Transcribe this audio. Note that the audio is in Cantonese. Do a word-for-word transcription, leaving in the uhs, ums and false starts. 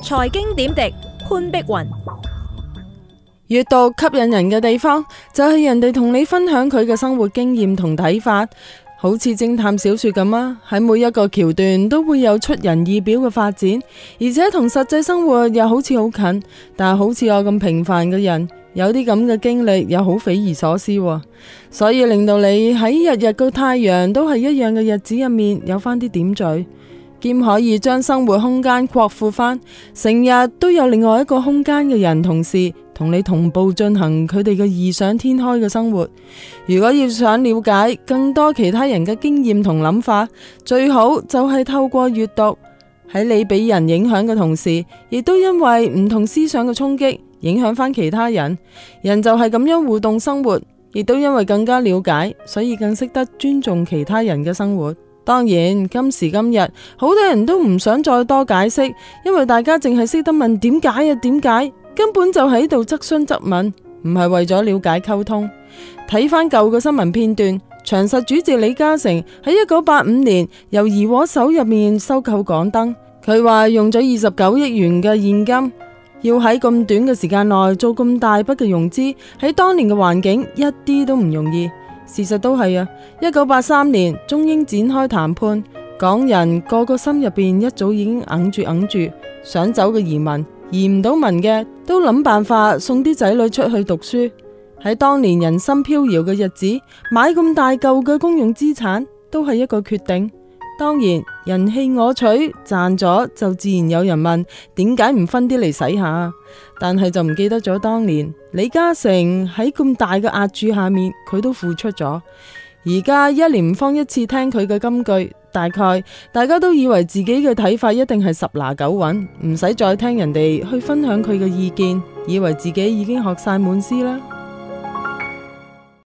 財經點滴潘碧雲。 閱讀吸引人嘅地方就係人哋同你分享佢嘅生活經驗同睇法，好似偵探小說咁啊！喺每一個橋段都會有出人意表嘅發展，而且同實際生活又好似好近，但係好似我咁平凡嘅人，有啲咁嘅經歷又好匪夷所思喎，所以令到你喺日日個太陽都係一樣嘅日子入面有翻啲點綴，兼可以將生活空間擴闊翻，成日都有另外一個空間嘅人同事同你同步進行佢哋嘅異想天開嘅生活。如果要想了解更多其他人嘅經驗同諗法，最好就係透過閱讀，喺你俾人影響嘅同時，亦都因為唔同思想嘅衝擊影響翻其他人。人就係咁樣互動生活，亦都因為更加了解，所以更識得尊重其他人嘅生活。當然，今時今日好多人都唔想再多解釋，因為大家淨係識得問點解啊點解，根本就喺度質詢質問，唔係為咗了解溝通。睇翻舊嘅新聞片段，長實主席李嘉誠喺一九八五年由怡和手入面收購港燈，佢話用咗二十九億元嘅現金，要喺咁短嘅時間內做咁大筆嘅融資，喺當年嘅環境一啲都唔容易。事實都係啊，一九八三年中英展開談判，港人個個心入邊一早已經揞住揞住，想走嘅移民，移唔到民嘅都諗辦法送啲仔女出去讀書。喺當年人心飄搖嘅日子，買咁大嚿嘅公用資產都係一個決定。當然人棄我取，賺咗就自然有人問點解唔分啲嚟使下，但係就唔記得咗當年李嘉誠喺咁大嘅壓注下面，佢都付出咗。而家一年唔方一次聽佢嘅金句，大概大家都以為自己嘅睇法一定係十拿九穩，唔使再聽人哋去分享佢嘅意見，以為自己已經學晒滿師啦。